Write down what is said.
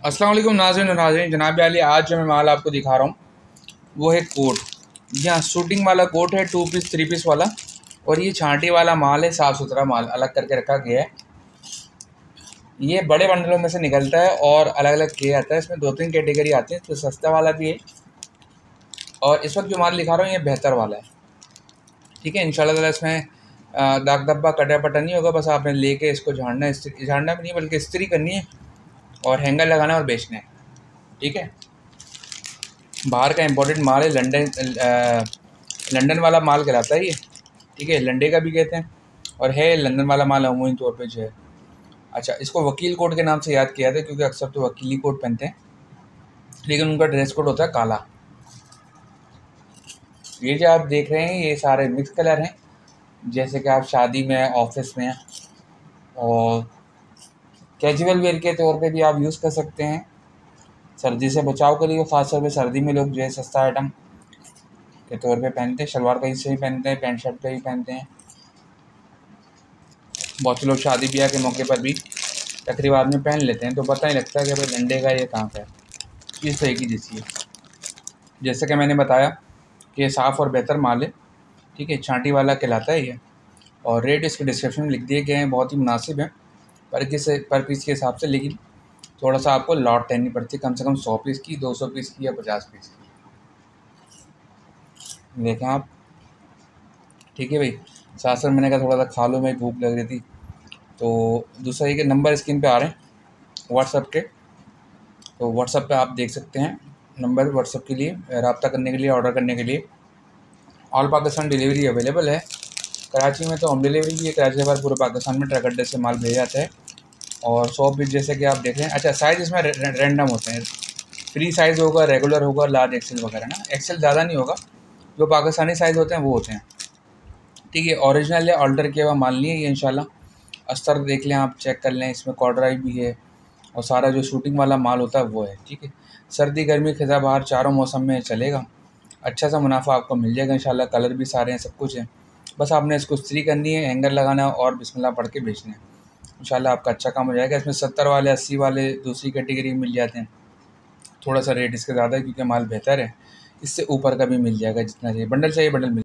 अस्सलाम वालेकुम नाज़रीन और नाज़रीन, जनाब आली आज जो मैं माल आपको दिखा रहा हूँ वो है कोट। यहाँ शूटिंग वाला कोट है, 2 पीस 3 पीस वाला, और ये छांटी वाला माल है, साफ़ सुथरा माल अलग करके रखा गया है। ये बड़े बंडलों में से निकलता है और अलग अलग किया जाता है। इसमें 2-3 कैटेगरी आती है, तो सस्ता वाला भी है और इस वक्त जो माल दिखा रहा हूँ ये बेहतर वाला है। ठीक है, इंशाल्लाह ताला इसमें दाग धब्बा कटा पटा नहीं होगा। बस आपने लेके इसको झाड़ना भी नहीं बल्कि इस्त्री करनी है और हैंगर लगाना है और बेचना है। ठीक है, बाहर का इम्पोर्टेड माल है, लंदन वाला माल कहलाता है ये। ठीक है, लंडे का भी कहते हैं और है लंदन वाला माल अमूमी तौर पे जो है। अच्छा, इसको वकील कोट के नाम से याद किया था क्योंकि अक्सर तो वकीली कोट पहनते हैं, लेकिन उनका ड्रेस कोड होता है काला। ये जो आप देख रहे हैं ये सारे मिक्स कलर हैं, जैसे कि आप शादी में, ऑफिस में और कैजुअल वेयर के तौर पे भी आप यूज़ कर सकते हैं। सर्दी से बचाव के लिए ख़ास तौर पे सर्दी में लोग जो है सस्ता आइटम के तौर पे पहनते हैं। शलवार कहीं से भी पहनते हैं, पैंट शर्ट पे भी पहनते हैं। बहुत से लोग शादी ब्याह के मौके पर भी तकरीबात में पहन लेते हैं, तो पता नहीं लगता कि भाई लंडे का ये कहाँ का है। इस तरह की जैसी है, जैसे कि मैंने बताया कि ये साफ़ और बेहतर माल है। ठीक है, छांटी वाला कहलाता है ये, और रेट इसके डिस्क्रिप्शन में लिख दिए गए हैं, बहुत ही मुनासिब है पर पीस के हिसाब से। लेकिन थोड़ा सा आपको लॉट लेनी पड़ती है, कम से कम 100 पीस की, 200 पीस की या 50 पीस की। देखें आप। ठीक है भाई, साथ साथ मैंने कहा थोड़ा सा खा लो, मेरी भूख लग रही थी। तो दूसरा ये कि नंबर स्क्रीन पे आ रहे हैं व्हाट्सअप के, तो व्हाट्सअप पे आप देख सकते हैं नंबर। व्हाट्सअप के लिए रब्ता करने के लिए, ऑर्डर करने के लिए ऑल पाकिस्तान डिलीवरी अवेलेबल है। कराची में तो होम डिलीवरी भी है, कराची के बाद पूरे पाकिस्तान में ट्रक अड्डे से माल भेजा जाता है। और 100 पीस जैसे कि आप देख रहे हैं। अच्छा, साइज़ इसमें रैंडम होते हैं, फ्री साइज़ होगा, रेगुलर होगा, लार्ज एक्सेल वगैरह ना। एक्सेल ज़्यादा नहीं होगा, जो पाकिस्तानी साइज़ होते हैं वो होते हैं। ठीक है, ओरिजिनल या ऑल्टर किया हुआ माल नहीं है ये इंशाल्लाह। अस्तर देख लें आप, चेक कर लें, इसमें कॉर्डराई भी है और सारा जो शूटिंग वाला माल होता है वो है। ठीक है, सर्दी गर्मी खिज़ा बहार चारों मौसम में चलेगा। अच्छा सा मुनाफा आपको मिल जाएगा इंशाल्लाह। कलर भी सारे हैं, सब कुछ है। बस आपने इसको इस्त्री करनी है, हैंगर लगाना है और बिस्मिल्लाह पढ़ के बेचना है। इंशाल्लाह आपका अच्छा काम हो जाएगा। इसमें 70 वाले, 80 वाले दूसरी कैटेगरी में मिल जाते हैं। थोड़ा सा रेट इसका ज़्यादा है क्योंकि माल बेहतर है। इससे ऊपर का भी मिल जाएगा, जितना चाहिए बंडल चाहिए बंडल मिल